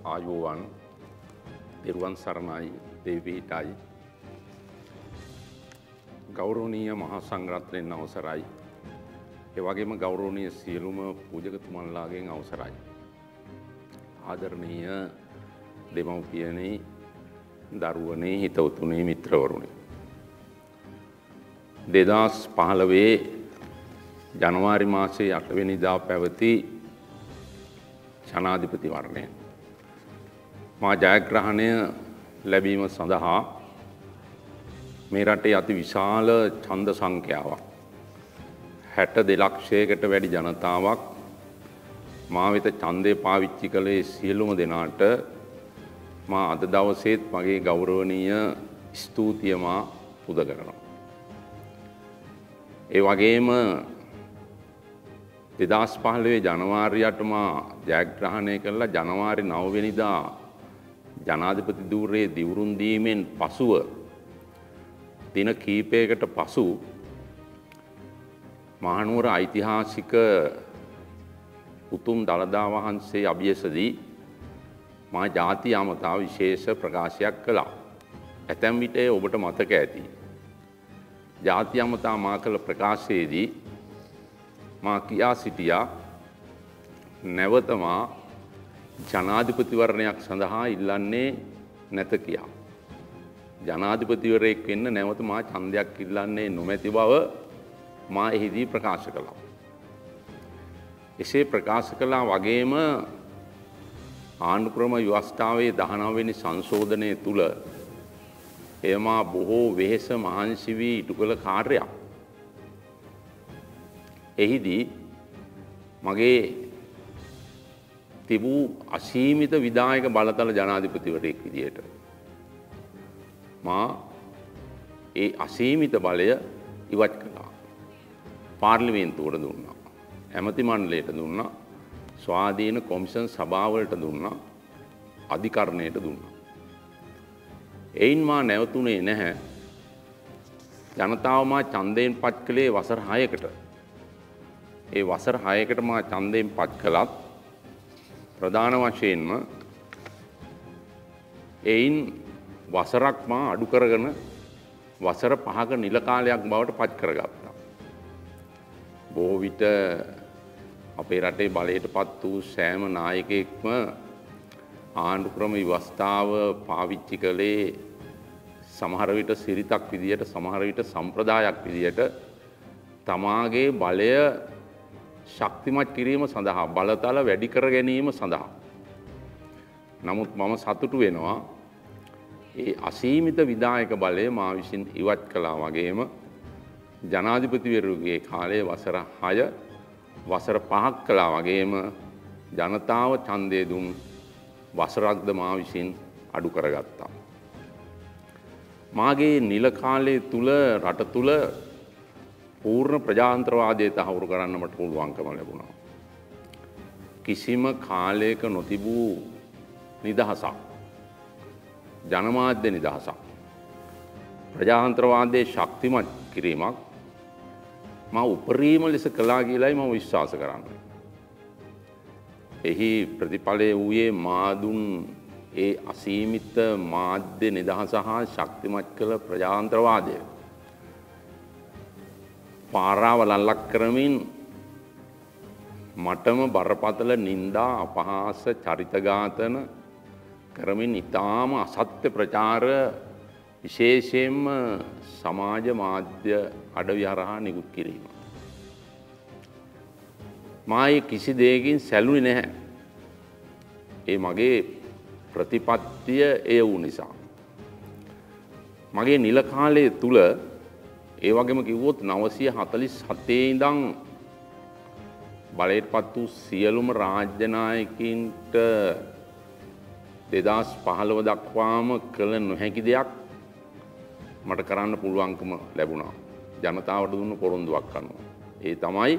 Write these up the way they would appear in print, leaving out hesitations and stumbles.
ආයුවන් දිරුවන් සරණයි දෙවියන්ටයි ගෞරවනීය මහා සංඝරත්නයන් අවසරයි ඒ වගේම ගෞරවනීය සියලුම පූජකතුමන්ලාගෙන් අවසරයි ආදරණීය දෙමව්පියනි දරුවනේ හිතවතුනි මිත්‍රවරුනි 2015 ජනවාරි මාසයේ 8 වෙනිදා පැවති ජනාධිපති වර්ණය මා ජයග්‍රහණය ලැබීම සඳහා මේ රටේ අති විශාල ඡන්ද සංඛ්‍යාවක් 62 ලක්ෂයකට වැඩි ජනතාවක් මා වෙත ඡන්දය පාවිච්චි කළේ සියලුම දෙනාට මා අද දවසේත් මගේ ගෞරවනීය ස්තුතිය මා පුද කරනවා. ඒ වගේම 2015 ජනවාරියට මා ජයග්‍රහණය කළා ජනවාරි 9 වෙනිදා ජනාධිපති ධූරයේ දිවුරුම් දීමෙන් පසුව දින කීපයකට පසු මහනුවර ඓතිහාසික උතුම් දළදා වහන්සේ අභියසදී මා ජාති අමතා විශේෂ ප්‍රකාශයක් කළා. ඇතැම් විට ඔබට මතක ඇති. ජාති අමතා මා කළ ප්‍රකාශයේදී මා කියා සිටියා නැවත මා ජනාධිපතිවරණයක් සඳහා ඉල්ලන්නේ නැත කියා. ජනාධිපතිවරයෙක් වෙන්න නැවත මා ඡන්දයක් ඉල්ලන්නේ නොමැති බව මා එහිදී ප්‍රකාශ කළා. එසේ ප්‍රකාශ කළා වගේම ආණ්ඩුක්‍රම ව්‍යවස්ථාවේ 19 වෙනි සංශෝධනය තුල එය මා බොහෝ වෙහෙස මහන්සි වී ඉටු කළ කාර්යයක්. එහිදී මගේ තිබූ අසීමිත විධායක බලතල ජනාධිපතිවරයෙක් විදියට මා ඒ අසීමිත බලය ඉවත් කළා. පාර්ලිමේන්තුවට දුන්නා. ඇමති මණ්ඩලයට දුන්නා. ස්වාධීන කොමිෂන් සභාවලට දුන්නා. අධිකරණයට දුන්නා. එයින් මා නැවතුනේ නැහැ. ජනතාව මා ඡන්දයෙන් පත් කළේ වසර 6කට. ඒ වසර 6කට මා ඡන්දයෙන් පත් කළත් ප්‍රධාන වශයෙන්ම එයින් වසරක් මා අඩු කරගෙන වසර 5ක නිල කාලයක් බවට පත් කරගත්තා. බොහෝ විට අපේ රටේ බලයට පත් වූ සෑම නායකයෙක්ම ආණ්ඩුක්‍රම ව්‍යවස්ථාව පාවිච්චි කළේ සමහර විට සිරිතක් විදියට සමහර විට සම්ප්‍රදායක් විදියට තමාගේ බලය ශක්තිමත් කිරීම සඳහා බලතල වැඩි කර ගැනීම සඳහා. නමුත් මම සතුටු වෙනවා ඒ අසීමිත විධායක බලය මා විසින් ඉවත් කළා වගේම ජනාධිපතිවරුගේ කාලයේ වසර 6 වසර 5ක් කළා වගේම ජනතාව ඡන්දය දුන් වසරක්ද මා විසින් අඩු කරගත්තා. මාගේ නිල කාලයේ තුල රට තුල පූර්ණ ප්‍රජාතන්ත්‍රවාදය තහවුරු කරන්න මට පුළුවන්කම ලැබුණා. කිසිම කාලයක නොතිබූ නිදහසක් ජනමාධ්‍ය නිදහසක් ප්‍රජාතන්ත්‍රවාදයේ ශක්තිමත් කිරීමක් මා උපරිම ලෙස කළා කියලායි මම විශ්වාස කරන්නේ. එහි ප්‍රතිඵලය වූයේ මා දුන් ඒ අසීමිත මාධ්‍ය නිදහස හා ශක්තිමත් කළ ප්‍රජාතන්ත්‍රවාදය පාරාවල් අල්ලක් කරමින් මටම බරපතල නින්දා අපහාස චරිත ඝාතන කරමින් ඊටාම අසත්‍ය ප්‍රචාර විශේෂයෙන්ම සමාජ මාධ්‍ය අඩවි හරහා නිකුත් කිරීම. මා කිසි දෙයකින් සැලුනේ නැහැ. ඒ මගේ ප්‍රතිපත්තිය ඒ වූ නිසා. මගේ නිල කාලයේ තුල ඒ වගේම කිව්වොත් 947 ඉඳන් බලයටපත් වූ සියලුම රාජ්‍ය නායකින්ට 2015 දක්වාම කළ නොහැකි දෙයක් මට කරන්න පුළුවන්කම ලැබුණා. ජනතාවට දුන්න පොරොන්දුවක් අනුව. ඒ තමයි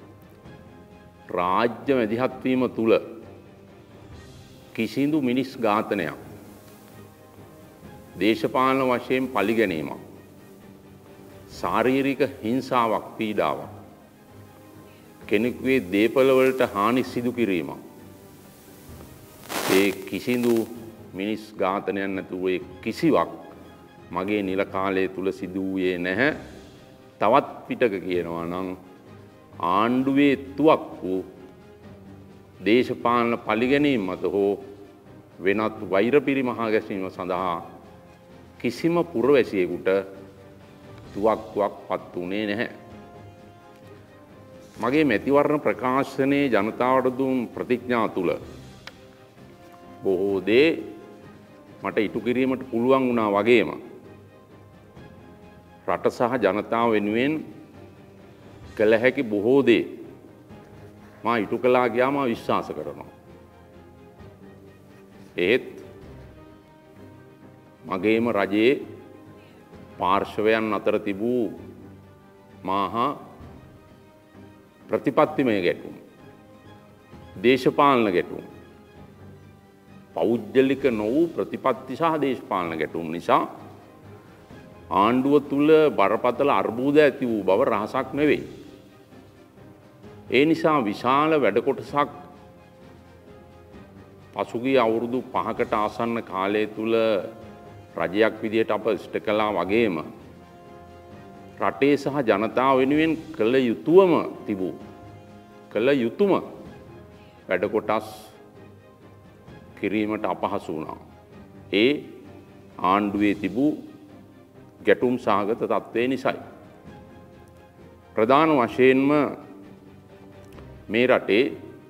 රාජ්‍ය මැදිහත් වීම තුල කිසිදු මිනිස් ඝාතනයක් දේශපාලන වශයෙන් පරිගැනීමක් ශාරීරික හිංසාවක් පීඩාවක් කෙනෙකුගේ දේපල වලට හානි සිදු කිරීමක් ඒ කිසිදු මිනිස් ඝාතනයක් නැතුව ඒ කිසිවක් මගේ නිල කාලය තුල සිදු වූයේ නැහැ. තවත් පිටක කියනවා නම් ආණ්ඩුවේ තුවක්කු දේශපාලන පරිගැනීම් මත හෝ වෙනත් වෛර පිරිමහා ගැසීම සඳහා කිසිම පුරවැසියෙකුට තුවක්කුවක් පත් වුණේ නැහැ. මගේ මැතිවරණ ප්‍රකාශනයේ ජනතාවට දුන් ප්‍රතිඥා තුල බොහෝ දේ මට ඉටු කිරීමට පුළුවන් වුණා වගේම රට සහ ජනතාව වෙනුවෙන් කළ හැකි බොහෝ දේ මා ඉටු කළා කියලා මා විශ්වාස කරනවා. ඒත් මගේම රජයේ පාර්ශවයන් අතර තිබූ මහා ප්‍රතිපත්තිමය ගැටුම්, දේශපාලන ගැටුම්, පෞද්ගලික නොවූ ප්‍රතිපත්ති සහ දේශපාලන ගැටුම් නිසා ආණ්ඩුව තුල බරපතල අර්බුද ඇති වූ බව රහසක් නෙවෙයි. ඒ නිසා විශාල වැඩ කොටසක් පසුගිය අවුරුදු 5කට ආසන්න කාලය තුල රජයක් විදියට අප ඉෂ්ට කළා වගේම රටේ සහ ජනතාව වෙනුවෙන් කළ යුතුම වැඩ කොටස් කිරීමට අපහසු වුණා. ඒ ආණ්ඩුවේ තිබූ ගැටුම් සහගත තත්ත්වය නිසායි. ප්‍රධාන වශයෙන්ම මේ රටේ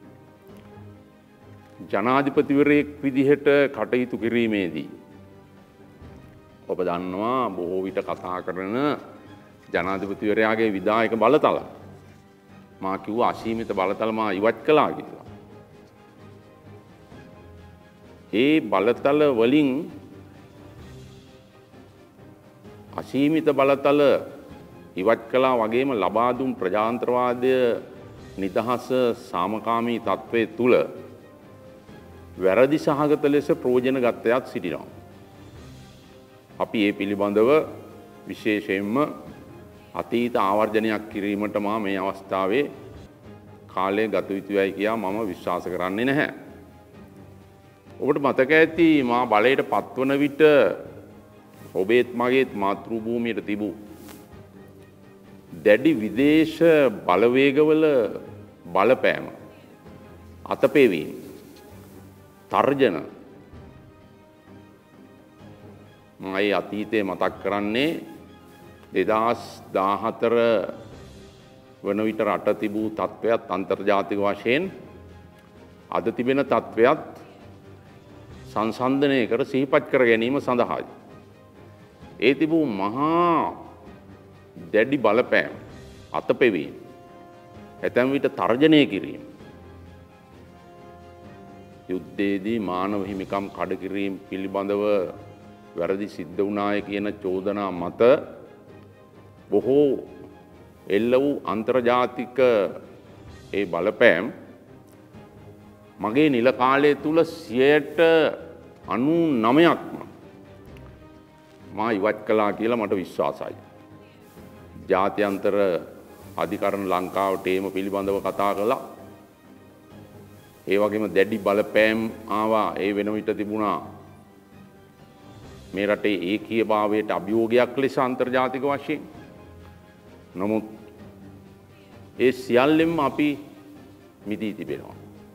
ජනාධිපතිවරයෙක් විදිහට කටයුතු කිරීමේදී ඔබ දන්නවා බොහෝ විට කතා කරන ජනාධිපතිවරයාගේ විධායක බලතල මා කිව්වා අසීමිත බලතල මා ඉවත් කළා කියලා. ඒ බලතල වලින් අසීමිත බලතල ඉවත් කළා වගේම ලබා දුන් ප්‍රජාතන්ත්‍රවාදය නිදහස සාමකාමී තත්ත්වයේ තුල වැරදි සහගත ලෙස ප්‍රයෝජන ගත්තයක් සිටිනවා. අපි ඒ පිළිබඳව විශේෂයෙන්ම අතීත ආවර්ජනයක් කිරීමට මා මේ අවස්ථාවේ කාලය ගත යුතුයි කියා මම විශ්වාස කරන්නේ නැහැ. ඔබට මතක ඇති මා බලයට පත්වන විට ඔබේත් මගේත් මාතෘ භූමියට තිබූ දැඩි විදේශ බලවේගවල බලපෑම, අතපෙවීම, තර්ජන මයි අතීතයේ මතක් කරන්නේ 2014 වන විට රට තිබූ තත්ත්වයක් අන්තර්ජාතික වශයෙන් අද තිබෙන තත්ත්වයක් සංසන්දනය කර සිහිපත් කර ගැනීම සඳහායි. ඒ තිබූ මහා දැඩි බලපෑම, අතපෙවීම, ඇතැම් විට තර්ජනය කිරීම, යුද්ධයේදී මානව හිමිකම් කඩ කිරීම පිළිබඳව වැරදි සිද්ධ වුණාය කියන චෝදනා මත බොහෝ එල්ල වූ අන්තර්ජාතික ඒ බලපෑම් මගේ නිල කාලය තුල 99%ක්ම මා ඉවත් කළා කියලා මට විශ්වාසයි. ජාත්‍යන්තර අධිකරණ ලංකාවට ඒම පිළිබඳව කතා කළා. ඒ වගේම දැඩි බලපෑම් ආවා. ඒ වෙන විට තිබුණා මේ රටේ ඒකීයභාවයට අභියෝගයක් ලෙස අන්තර්ජාතික වශයෙන්. නමුත් ඒ සියල්ලෙන්ම අපි මිදී තිබෙනවා.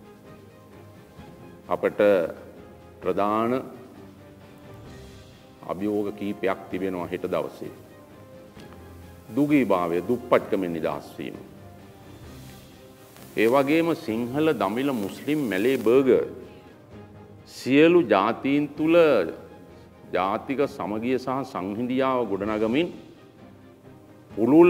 අපට ප්‍රධාන අභියෝග කීපයක් තිබෙනවා හෙට දවසේ. දුගීභාවය, දුප්පත්කමෙන් නිදහස් වීම. ඒ වගේම සිංහල, දමිළ, මුස්ලිම්, මැලේ, බර්ගර් සියලු ජාතීන් තුල ජාතික සමගිය සහ සංහිඳියාව ගොඩනගමින් පුළුල්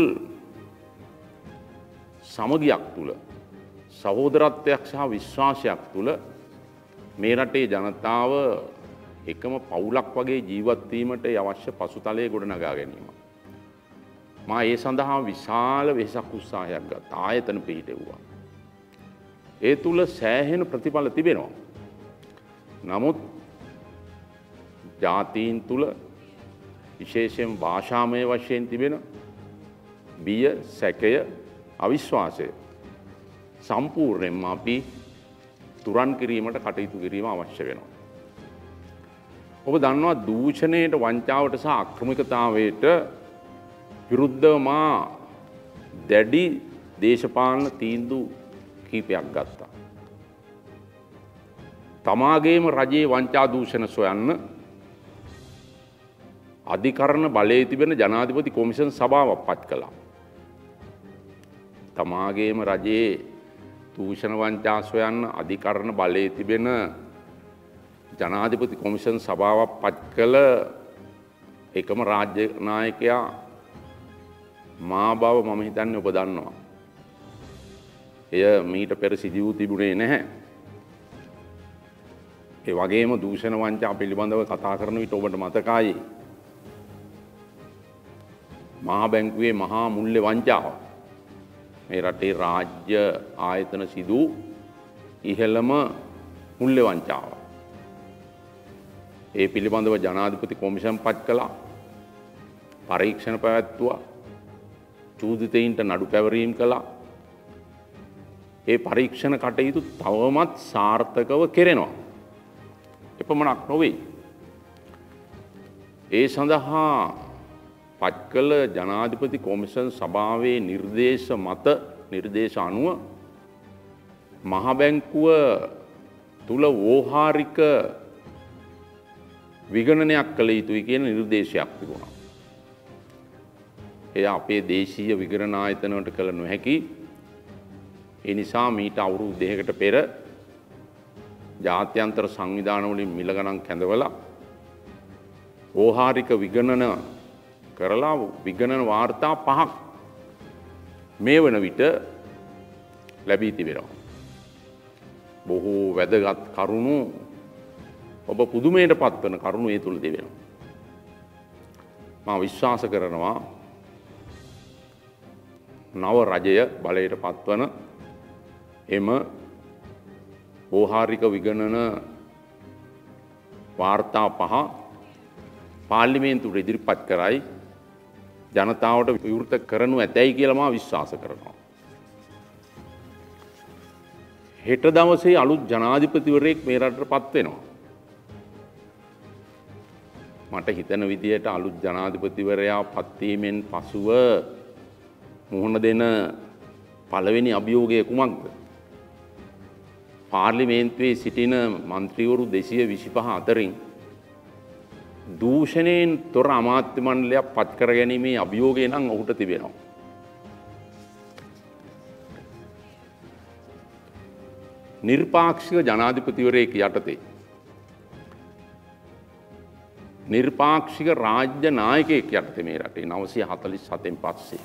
සමගියක් තුල, සහෝදරත්වයක් සහ විශ්වාසයක් තුල මේ රටේ ජනතාව එකම පවුලක් වගේ ජීවත් වීමට අවශ්‍ය පසුතලය ගොඩනගා ගැනීම. මා ඒ සඳහා විශාල වෙහසක් උත්සාහයක් ගත්තා. ආයතන පිහිටෙව්වා. ඒ තුල සෑහෙන ප්‍රතිඵල තිබෙනවා. නමුත් ජාතීන් තුල විශේෂයෙන් භාෂාමය වශයෙන් තිබෙන බිය, සැකය, අවිශ්වාසය සම්පූර්ණයෙන්ම අපි තුරන් කිරීමට කටයුතු කිරීම අවශ්‍ය වෙනවා. ඔබ දන්නවා දූෂණයට වංචාවට සහ අක්‍රමිකතාවයට විරුද්ධව මා දැඩි දේශපාලන තීන්දුව කීපයක් ගත්තා. තමාගේම රජයේ වංචා දූෂණ සොයන්න අධිකරණ බලයේ තිබෙන ජනාධිපති කොමිෂන් සභාවක් පත් කළා. තමාගේම රජයේ දූෂණ වංචා සොයන්න අධිකරණ බලයේ තිබෙන ජනාධිපති කොමිෂන් සභාවක් පත් කළ එකම රාජ්‍ය නායකයා මා බව මම හිතන්නේ ඔබ දන්නවා. එය මීට පෙර සිදු වූ තිබුණේ නැහැ. ඒ වගේම දූෂණ වංචා පිළිබඳව කතා කරන විට ඔබට මතකයි මහා බැංකුවේ මහා මුල්‍ය වංචාව. මේ රටේ රාජ්‍ය ආයතන සිදු ඉහළම මුල්‍ය වංචාව. ඒ පිළිබඳව ජනාධිපති කොමිෂන් පත් කළා. පරීක්ෂණ පැවැත්තුවා. චූදිතයින්ට නඩු පැවරීම් කළා. ඒ පරීක්ෂණ කටයුතු තවමත් සාර්ථකව කෙරෙනවා. එපමණක් නොවේ. ඒ සඳහා පත් කළ ජනාධිපති කොමිෂන් සභාවේ නිර්දේශ අනුව මහ බැංකුව තුල වෝහාරික විගණනයක් කළ යුතුයි කියන නිර්දේශයක් තිබුණා. එය අපේ දේශීය විගණන ආයතනවලට කළ නොහැකි. ඒ නිසා මීට අවුරුදු 2කට පෙර ජාත්‍යන්තර සංවිධාන වලින් මිල ගණන් කැඳවලා වෝහාරික විගණන කරලා විගණන වාර්තා 5ක් මේ වන විට ලැබී තිබෙනවා. බොහෝ වැදගත් කරුණු ඔබ පුදුමයට පත්වන කරුණු ඒ තුල තිබෙනවා. මා විශ්වාස කරනවා නව රජය බලයට පත්වන එම වෝහාරික විගණන වාර්තා 5 පාර්ලිමේන්තුවට ඉදිරිපත් කරයි ජනතාවට විවෘත කරනු ඇතැයි කියලා මා විශ්වාස කරනවා. හෙට දවසේ අලුත් ජනාධිපතිවරයෙක් මේ රටට පත් වෙනවා. මට හිතන විදියට අලුත් ජනාධිපතිවරයා පත් වීමෙන් පසුව මුහුණ දෙන පළවෙනි අභියෝගය කුමක්ද? පාර්ලිමේන්තුවේ සිටින මන්ත්‍රීවරු 225 අතරින් දූෂණයෙන් තොර අමාත්‍ය මණ්ඩලයක් පත් කර ගැනීමේ අභියෝගය නම් ඔහුට තිබෙනවා. නිර්පාක්ෂික ජනාධිපතිවරයෙක් යටතේ නිර්පාක්ෂික රාජ්‍ය නායකයෙක් යටතේ මේ රටේ 947න් පස්සේ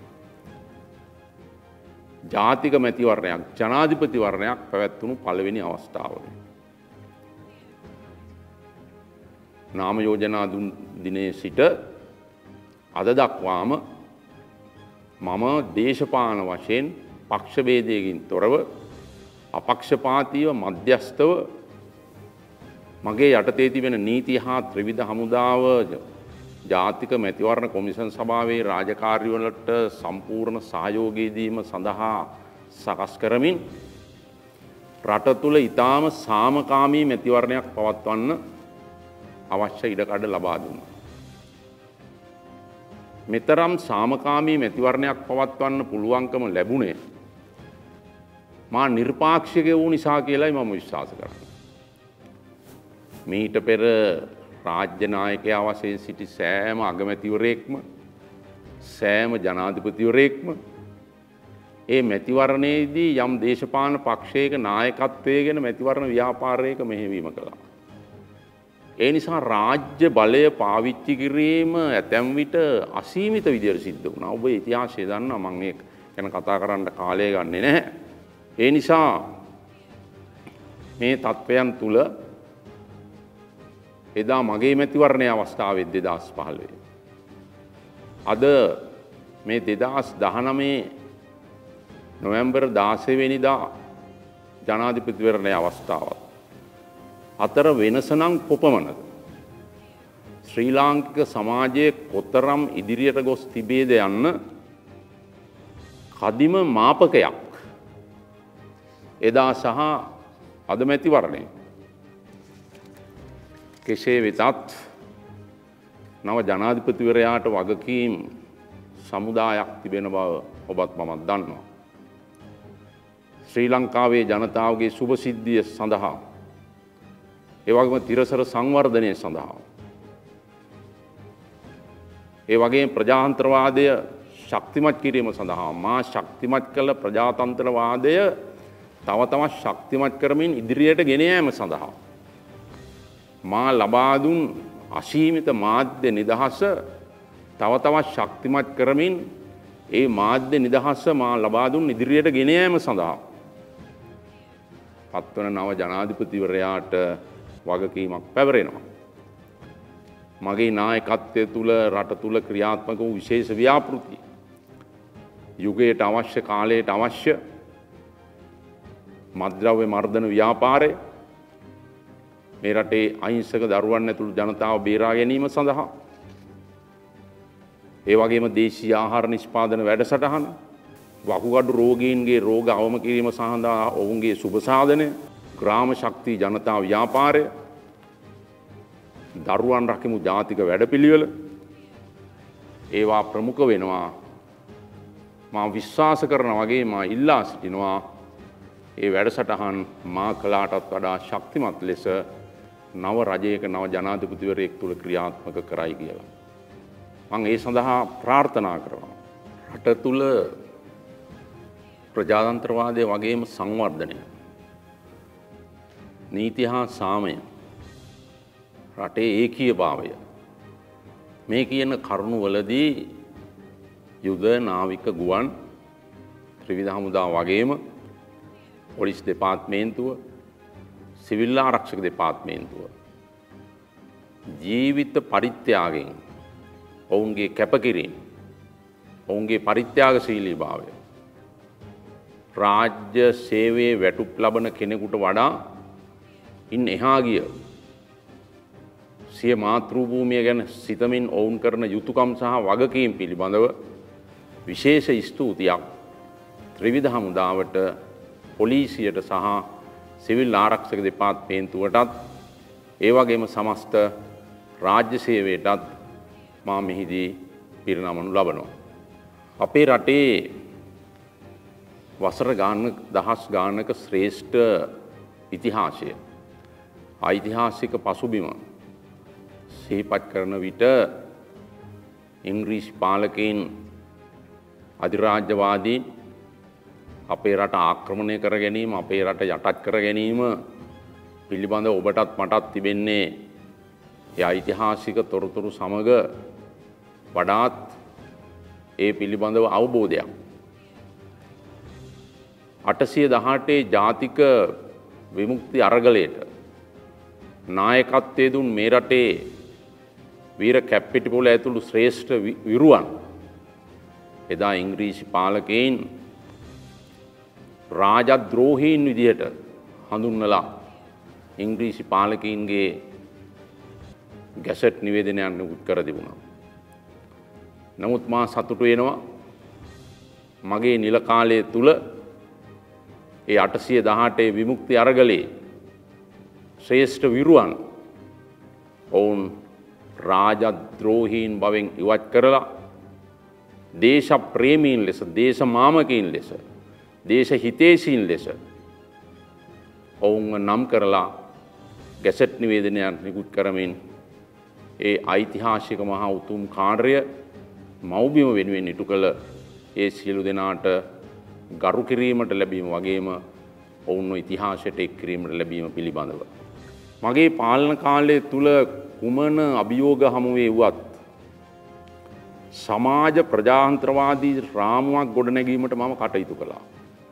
ජාතික මැතිවරණයක් ජනාධිපතිවරණයක් පැවැත්වුණු පළවෙනි අවස්ථාවල නාම යෝජනා දුන් දිනේ සිට අද දක්වාම මම දේශපාලන වශයෙන් පක්ෂ ભેදයකින් තොරව අපක්ෂපාතීව මධ්‍යස්ථව මගේ යටතේ තිබෙන නීති හා ත්‍රිවිධ හමුදාව ජාතික මැතිවරණ කොමිෂන් සභාවේ රාජකාරිවලට සම්පූර්ණ සහයෝගය දීම සඳහා සකස් කරමින් රට තුළ ඊටාම සාමකාමී මැතිවරණයක් පවත්වන්න අවශ්‍ය ඉඩකඩ ලබා දුන්නා. මෙතරම් සාමකාමී මැතිවරණයක් පවත්වන්න පුළුවන්කම ලැබුණේ මා නිර්පාක්ෂික වූ නිසා කියලායි මම විශ්වාස කරන්නේ. මීට පෙර රාජ්‍ය නායකයා වශයෙන් සිටි සෑම අගමැතිවරයෙක්ම සෑම ජනාධිපතිවරයෙක්ම ඒ මැතිවරණයේදී යම් දේශපාලන පක්ෂයක නායකත්වයේ ගැන මැතිවරණ ව්‍යාපාරයක මෙහෙයවීම කළා. ඒ නිසා රාජ්‍ය බලය පාවිච්චි කිරීම ඇතැම් විට අසීමිත විදියට සිද්ධ වුණා. ඔබ ඉතිහාසය දන්නවා, මම ඒක ගැන කතා කරන්න කාලය ගන්නෙ නැහැ. ඒ නිසා මේ තත්ත්වයන් තුල එදා මගේ මැතිවරණයේ අවස්ථාවේ 2015 අද මේ 2019 නොවැම්බර් 16 වෙනිදා ජනාධිපතිවරණයේ අවස්ථාවත් අතර වෙනස නම් කොපමණද? ශ්‍රී ලාංකික සමාජයේ කොතරම් ඉදිරියට ගොස් තිබේද යන්න කදිම මාපකයක් එදා සහ අද මැතිවරණය. කෙසේ වෙතත් නව ජනාධිපතිවරයාට වගකීම් සමුදායක් තිබෙන බව ඔබත් මමත් දන්නවා. ශ්‍රී ලංකාවේ ජනතාවගේ සුභ සිද්ධිය සඳහා ඒ වගේම තිරසර සංවර්ධනය සඳහා ඒ වගේම ප්‍රජාතන්ත්‍රවාදය ශක්තිමත් කිරීම සඳහා මා ශක්තිමත් කළ ප්‍රජාතන්ත්‍රවාදය තව තවත් ශක්තිමත් කරමින් ඉදිරියට ගෙන යාම සඳහා මා ලබා දුන් අසීමිත මාධ්‍ය නිදහස තව තවත් ශක්තිමත් කරමින් ඒ මාධ්‍ය නිදහස මා ලබා දුන් ඉදිරියට ගෙන යාම සඳහා පත්වන නව ජනාධිපතිවරයාට වගකීමක් පැවරෙනවා. මගේ නායකත්වය තුළ රට තුළ ක්‍රියාත්මක වූ විශේෂ ව්‍යාපෘති යුගයට අවශ්‍ය කාලයට අවශ්‍ය මත්ද්‍රව්‍ය මර්දන ව්‍යාපාරය මේ රටේ අහිංසක දරුවන් ඇතුළු ජනතාව බේරා ගැනීම සඳහා ඒ වගේම දේශීය ආහාර නිෂ්පාදන වැඩසටහන වකුගඩු රෝගීන්ගේ රෝග අවම කිරීම සඳහා ඔවුන්ගේ සුබ සාධනය ග්‍රාම ශක්තිය ජනතා ව්‍යාපාරය දරුවන් රකිමු ජාතික වැඩපිළිවෙල ඒවා ප්‍රමුඛ වෙනවා. මා විශ්වාස කරන වගේ මා ඉල්ලා සිටිනවා ඒ වැඩසටහන් මා කළාටත් වඩා ශක්තිමත් ලෙස නව රජයක නව ජනාධිපතිවරයෙක් තුළ ක්‍රියාත්මක කරයි කියලා. මම ඒ සඳහා ප්‍රාර්ථනා කරනවා. රට තුළ ප්‍රජාතන්ත්‍රවාදය වගේම සංවර්ධනය නීති හා සාමය රටේ ඒකීයභාවය මේ කියන කරුණුවලදී යුද නාවික ගුවන් ත්‍රිවිධ හමුදා වගේම පොලිස් දෙපාර්තමේන්තුව සිවිල් ආරක්ෂක දෙපාර්තමේන්තුව ජීවිත පරිත්‍යාගයෙන් ඔවුන්ගේ කැපකිරීම ඔවුන්ගේ පරිත්‍යාගශීලීභාවය රාජ්‍ය සේවයේ වැටුප් ලබන කෙනෙකුට වඩා ඉන් එහා ගිය සිය මාතෘ භූමිය ගැන සිතමින් ඔවුන් කරන යුතුයකම් සහ වගකීම් පිළිබඳව විශේෂ ස්තුතියක් ත්‍රිවිධ හමුදාවට පොලිසියට සහ සිවිල් ආරක්ෂක දෙපාර්තමේන්තුවටත් ඒ වගේම සමස්ත රාජ්‍ය සේවයටත් මා මෙහිදී පිරිනමනු ලබනවා. අපේ රටේ වසර දහස් ගානක ශ්‍රේෂ්ඨ ඉතිහාසය ඓතිහාසික පසුබිම සිහිපත් කරන විට ඉංග්‍රීසි පාලකයින් අධිරාජ්‍යවාදීන් අපේ රට ආක්‍රමණය කර ගැනීම අපේ රට යටත් කර ගැනීම පිළිබඳව ඔබටත් මටත් තිබෙන්නේ ඒ ඓතිහාසික තොරතුරු සමග වඩාත් ඒ පිළිබඳව අවබෝධයක්. 818 ජාතික විමුක්ති අරගලයට නායකත්වයේ දුන් මේ රටේ වීර කැප්පිටිපොළ ඇතුළු ශ්‍රේෂ්ඨ විරුවන් එදා ඉංග්‍රීසි පාලකයින් රාජද්‍රෝහීන් විදිහට හඳුන්වලා ඉංග්‍රීසි පාලකයින්ගේ ගැසට් නිවේදනයක් නිකුත් කර තිබුණා. නමුත් මා සතුටු වෙනවා මගේ නිල කාලය තුල ඒ 818 විමුක්ති අරගලේ ශ්‍රේෂ්ඨ විරුවන් ඔවුන් රාජද්‍රෝහීන් බවෙන් ඉවත් කරලා දේශ ප්‍රේමීන් ලෙස දේශ මාමකීන් ලෙස දේශ හිතේසීන් ලෙස ඔවුන්ව නම් කරලා ගැසට් නිවේදනයක් නිකුත් කරමින් ඒ ඓතිහාසික මහා උතුම් කාර්ය මව්බිම වෙනුවෙන් ඉටු කළ ඒ සියලු දෙනාට ගරු කිරීමට ලැබීම වගේම ඔවුන්ව ඉතිහාසයට එක් කිරීමට ලැබීම පිළිබඳව මගේ පාලන කාලය තුල කුමන අභියෝග හමුවේ වුවත් සමාජ ප්‍රජාතන්ත්‍රවාදී රාමුවක් ගොඩනැගීමට මම කටයුතු කළා.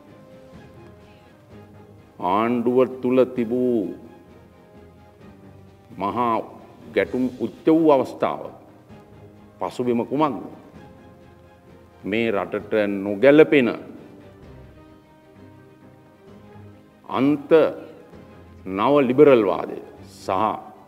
ආණ්ඩුව තුල තිබූ මහා ගැටුම් උච්ච වූ අවස්ථාව පසුබිම කුමක්ද? මේ රටට නොගැලපෙන අන්ත නව ලිබරල් වාදය සහ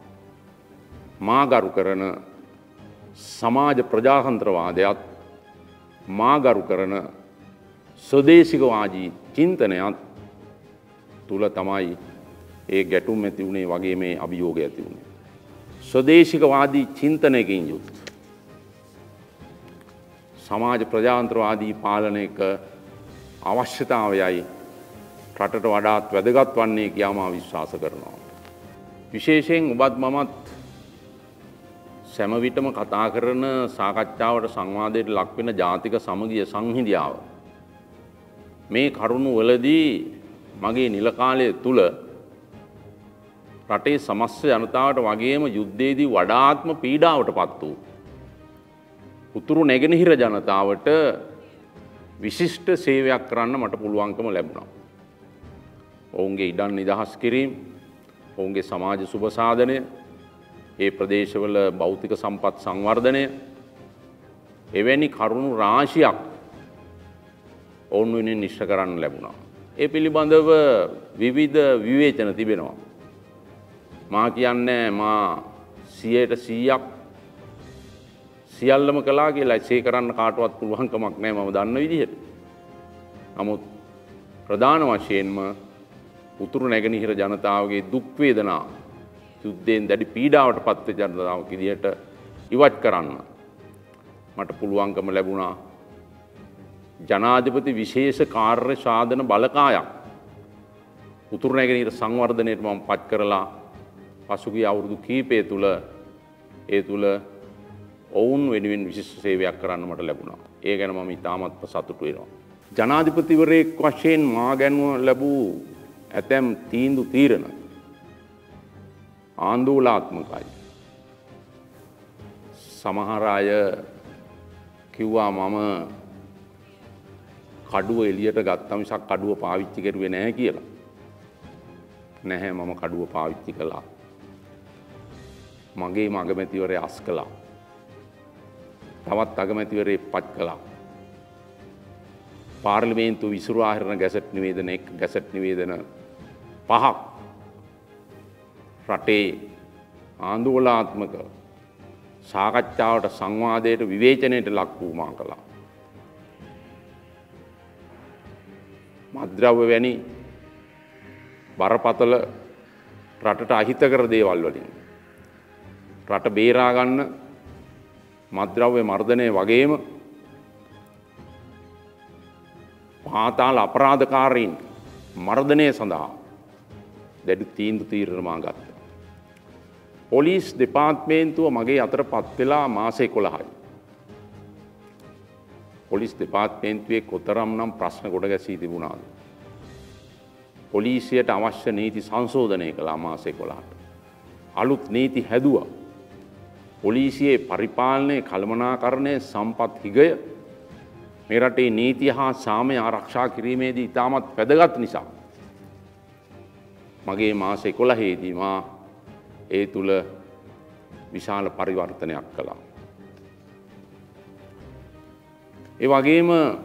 මාගරු කරන සමාජ ප්‍රජාතන්ත්‍රවාදයත් මාගරු කරන ස්වදේශිකවාදී චින්තනයත් තුල තමයි ඒ ගැටුම් ඇති වුණේ වගේ මේ අභියෝගය ඇති වුණේ. ස්වදේශිකවාදී චින්තනයකින් යුත් සමාජ ප්‍රජාතන්ත්‍රවාදී පාලනයක අවශ්‍යතාවයයි රටට වඩාත් වැදගත් වන්නේ කියා මා විශ්වාස කරනවා. විශේෂයෙන් ඔබත් මමත් සෑම විටම කතා කරන සාකච්ඡාවට සංවාදයට ලක්වෙන ජාතික සමගිය සංහිඳියාව. මේ කරුණු වලදී මගේ නිල කාලය තුල රටේ සමස්ත ජනතාවට වගේම යුද්ධයේදී වඩාත්ම පීඩාවට පත් වූ උතුරු නැගෙනහිර ජනතාවට විශිෂ්ට සේවයක් කරන්න මට පුළුවන්කම ලැබුණා. ඔවුන්ගේ ඉඩම් නිදහස් කිරීම, ඔවුන්ගේ සමාජ සුබ සාධනය, ඒ ප්‍රදේශවල භෞතික සම්පත් සංවර්ධනය, එවැනි කරුණු රාශියක් ඔවුන් වෙනුවෙන් නිශ්චය කරන්න ලැබුණා. ඒ පිළිබඳව විවිධ විවේචන තිබෙනවා. මා කියන්නේ මා 100% සියල්ලම කළා කියලා ඒ කරන්න කාටවත් පුළුවන්කමක් නැහැ මම දන්න විදිහට. නමුත් ප්‍රධාන වශයෙන්ම උතුරු නැගෙනහිර ජනතාවගේ දුක් වේදනා යුද්ධයෙන් දැඩි පීඩාවට පත් වෙච්ච ජනතාවක් විදිහට ඉවත් කරන්න මට පුළුවන්කම ලැබුණා. ජනාධිපති විශේෂ කාර්ය සාධන බලකායක් උතුරු නැගෙනහිර සංවර්ධනයට මම පත් කරලා පසුගිය අවුරුදු කීපය තුල ඒ තුල ඔවුන් වෙනුවෙන් විශිෂ්ට සේවයක් කරන්න මට ලැබුණා. ඒ ගැන මම ඉතාමත්ම සතුටු වෙනවා. ජනාධිපතිවරයෙක් වශයෙන් මා ගැන්ව ලැබූ ඇතැම් තීන්දුව තීරණ ආందోලනාත්මකයි. සමහර අය කිව්වා මම කඩුව එළියට ගත්තා මිසක් කඩුව පාවිච්චි කරුවේ නැහැ කියලා. නැහැ, මම කඩුව පාවිච්චි කළා. මගේ අගමැතිවරයා අස් කළා. තවත් අගමැතිවරයෙක් පත් කළා. පාර්ලිමේන්තුව විසිරුවා හරින ගැසට් නිවේදන 5ක් රටේ ආందోලනාත්මක සාකච්ඡාවට සංවාදයට විවේචනයට ලක් වූ මා කළා. මත්ද්‍රව්‍ය වැනි බරපතල රටට අහිතකර දේවල් වලින් රට බේරා ගන්න මත්ද්‍රව්‍ය මර්ධනය වගේම පාතාල අපරාධකාරීන් මර්ධනය සඳහා දැඩි තීන්දුව තීරණ මා ගත්තා. පොලිස් දෙපාර්තමේන්තුව මගේ අතටපත් වෙලා මාස 11යි. පොලිස් දෙපාර්තමේන්තුවේ කොතරම්නම් ප්‍රශ්න ගොඩ ගැසී තිබුණාද? පොලිසියට අවශ්‍ය නීති සංශෝධනය කළා මාස 11ට. අලුත් නීති හැදුවා. පොලිසියේ පරිපාලනය කළමනාකරණය සම්පත් හිගය මේ රටේ නීතිය හා සාමය ආරක්ෂා කිරීමේදී ඉතාමත් වැදගත් නිසා මගේ මාස 11ේදී මා ඒ තුල විශාල පරිවර්තනයක් කළා. ඒ වගේම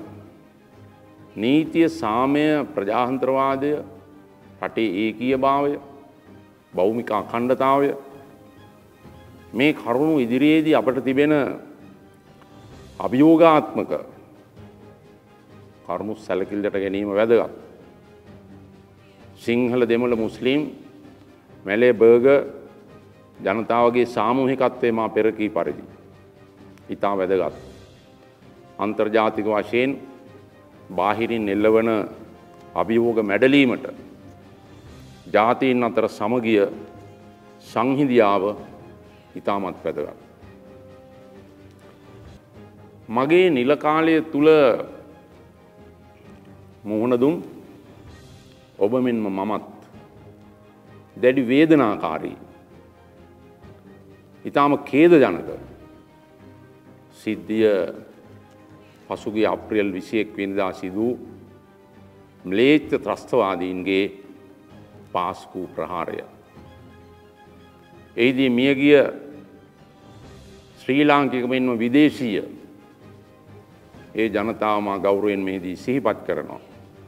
නීතිය, සාමය, ප්‍රජාතන්ත්‍රවාදය, රටේ ඒකීයභාවය, භෞමික අඛණ්ඩතාවය මේ කරුණු ඉදිරියේදී අපට තිබෙන අභියෝගාත්මක කරුණු සැලකිල්ලට ගැනීම වැදගත්. සිංහල, දෙමළ, මුස්ලිම්, මැලේ, බර්ගර් ජනතාවගේ සාමූහිකත්වයේ මා පෙර කී පරිදි ඉතා වැදගත්. අන්තර්ජාතික වශයෙන් බාහිරින් එල්ලවන අභියෝග මැඩලීමට ජාතීන් අතර සමගිය සංහිඳියාව ඉතාමත් වැදගත්. මගේ නිල කාලය තුල මුහුණ දුන් ඔබ මෙන්ම මමත් දැඩි වේදනාකාරී ඉතාම ඛේදජනක සිද්ධිය පසුගිය අප්‍රේල් 21 වෙනිදා සිදු ම්ලේච්ඡ ත්‍රස්තවාදීන්ගේ පාස්කු ප්‍රහාරය. එහිදී මියගිය ශ්‍රී ලාංකික මෙන්ම විදේශීය ඒ ජනතාව මා ගෞරවයෙන් මෙහිදී සිහිපත් කරනවා.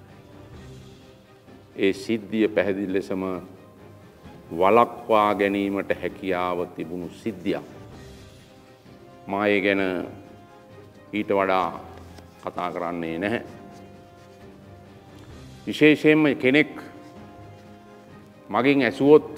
ඒ සිද්ධිය පැහැදිලි ලෙසම වළක්වා ගැනීමට හැකියාව තිබුණු සිද්ධියක්. මා ඒ ගැන ඊට වඩා කතා කරන්නේ නැහැ. විශේෂයෙන්ම කෙනෙක් මගෙන් ඇසුවොත්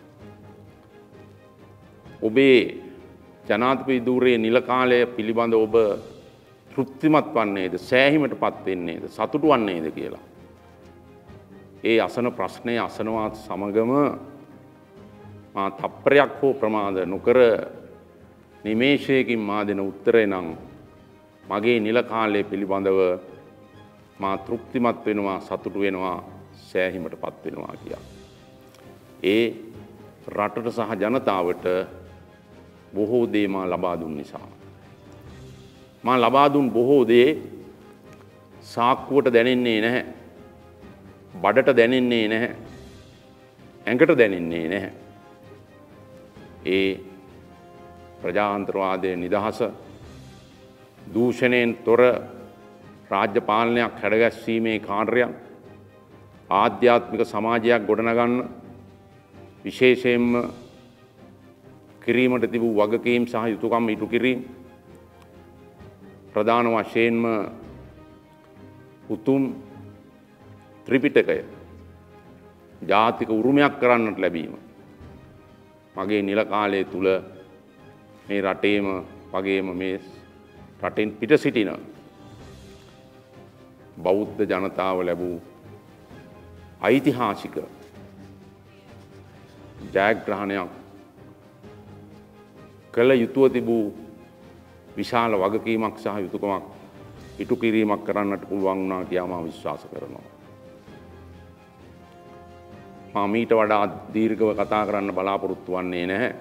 ඔබේ ජනාධිපති ධූරයේ නිල කාලය පිළිබඳ ඔබ තෘප්තිමත් වන්නේද, සෑහීමටපත් වෙන්නේද, සතුටු වන්නේද කියලා. ඒ අසන ප්‍රශ්නය අසනවත් සමගම මා තප්පරයක් හෝ ප්‍රමාද නොකර නිමේෂයකින් මා දෙන උත්තරය නම් මගේ නිල කාලය පිළිබඳව මා තෘප්තිමත් වෙනවා, සතුටු වෙනවා, සෑහීමටපත් වෙනවා කියලා. ඒ රටට සහ ජනතාවට බොහෝ දේ මා ලබා දුන් නිසා. මා ලබා දුන් බොහෝ දේ සාක්කුවට දැනෙන්නේ නැහැ. බඩට දැනෙන්නේ නැහැ. ඇඟට දැනෙන්නේ නැහැ. ඒ ප්‍රජාතන්ත්‍රවාදයේ නිදහස, දූෂණයෙන් තොර රාජ්‍ය පාලනයක් හැඩගැස්වීමේ කාර්යයක්, ආධ්‍යාත්මික සමාජයක් ගොඩනගන්න විශේෂයෙන්ම කිරීමට තිබූ වගකීම් සහ යුතුකම් ඉටු කිරීම, ප්‍රධාන වශයෙන්ම උතුම් ත්‍රිපිටකය ජාතික උරුමයක් කරන්නට ලැබීම මගේ නිල කාලය තුල මේ රටේම වගේම මේ රටෙන් පිට සිටින බෞද්ධ ජනතාව ලැබූ ඓතිහාසික ජයග්‍රහණයක්, කළ යුතුව තිබූ විශාල වගකීමක් සහ යුතුකමක් ඉටු කිරීමක් කරන්නට පුළුවන් වුණා කියලා මම විශ්වාස කරනවා. මම ඊට වඩා දීර්ඝව කතා කරන්න බලාපොරොත්තු වෙන්නේ නැහැ.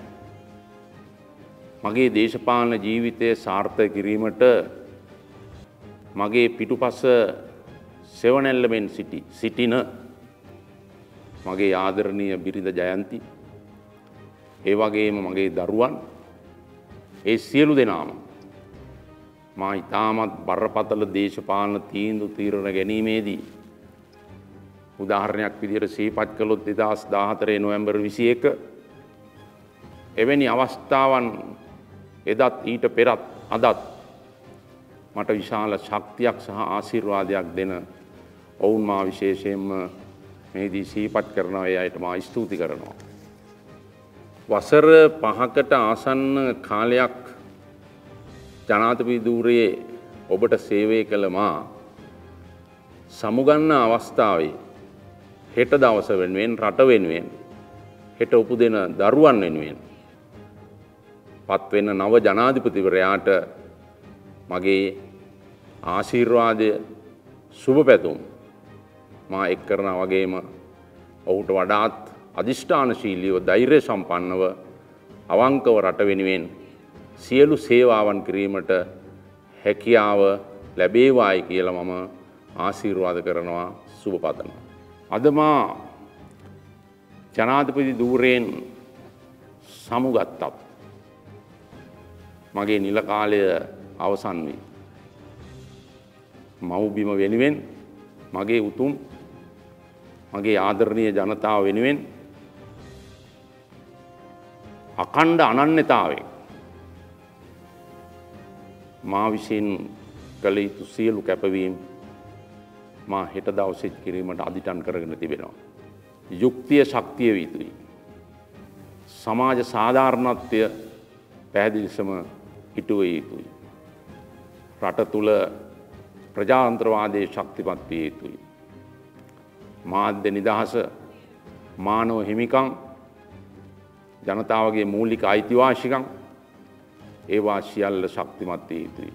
මගේ දේශපාලන ජීවිතය සාර්ථක කිරීමට මගේ පිටුපස සෙවණැල්ලෙන් සිටින මගේ ආදරණීය බිරිඳ ජයන්ති, ඒ වගේම මගේ දරුවන්, ඒ සියලු දෙනාම මා ඉතාමත් බරපතල දේශපාලන තීන්දුව තීරණ ගැනීමේදී උදාහරණයක් විදිහට සිහිපත් කළොත් 2014 නොවැම්බර් 21 එවැනි අවස්ථාවන් එදත් ඊට පෙරත් අදත් මට විශාල ශක්තියක් සහ ආශිර්වාදයක් දෙන ඔවුන් මා විශේෂයෙන්ම මේදී සිහිපත් කරනවා. ඒ අයට මා ස්තුති කරනවා. වසර 5කට ආසන්න කාලයක් ජනාධිපති ධූරයේ ඔබට සේවය කළ මා සමුගන්න අවස්ථාවේ හෙට දවස වෙනුවෙන්, රට වෙනුවෙන්, හෙට උපදින දරුවන් වෙනුවෙන් පත් වෙන නව ජනාධිපතිවරයාට මගේ ආශිර්වාදය, සුබ පැතුම් මා එක් කරනා වගේම ඔහුට වඩාත් අධිෂ්ඨානශීලීව, ධෛර්ය සම්පන්නව, අවංකව රට වෙනුවෙන් සියලු සේවාවන් කිරීමට හැකියාව ලැබේවායි කියලා මම ආශිර්වාද කරනවා, සුබ පතනවා. අද මා ජනාධිපති ධූරයෙන් සමුගත්තත් මගේ නිල කාලය අවසන් වී මව්බිම වෙනුවෙන්, මගේ උතුම්, මගේ ආදරණීය ජනතාව වෙනුවෙන් අඛණ්ඩ අනන්‍යතාවයෙන් මා විසින් කළ යුතු සියලු කැපවීම් මා හෙට දවසේ කිරීමට අදිටන් කරගෙන තිබෙනවා. යුක්තිය ශක්තිය විය යුතුයි. සමාජ සාධාරණත්වය පැහැදිලිසම හිටුවිය යුතුයි. රට තුල ප්‍රජාතන්ත්‍රවාදයේ ශක්තිමත් විය යුතුයි. මාධ්‍ය නිදහස, මානව හිමිකම්, ජනතාවගේ මූලික අයිතිවාසිකම්, ඒවා සියල්ල ශක්තිමත් විය යුතුයි.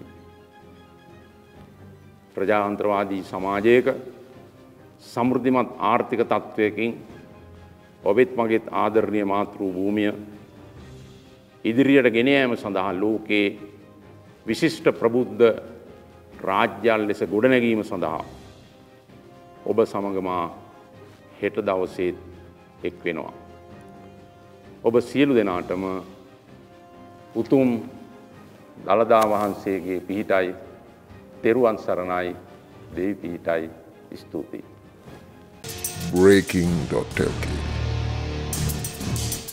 ප්‍රජාතන්ත්‍රවාදී සමාජයක සමෘද්ධිමත් ආර්ථික තත්ත්වයකින් ඔබෙත් මගේත් ආදරණීය මාතෘ භූමිය ඉදිරියට ගෙන යාම සඳහා ලෝකයේ විශිෂ්ට ප්‍රබුද්ධ රාජ්‍යයන් ලෙස ගොඩනැගීම සඳහා ඔබ සමග මා හෙට දවසේ එක් වෙනවා. ඔබ සියලු දෙනාටම උතුම් දළදා වහන්සේගේ පිහිටයි, තෙරුවන් සරණයි, දෙවි පිහිටයි. ස්තුතියි. Breaking.lk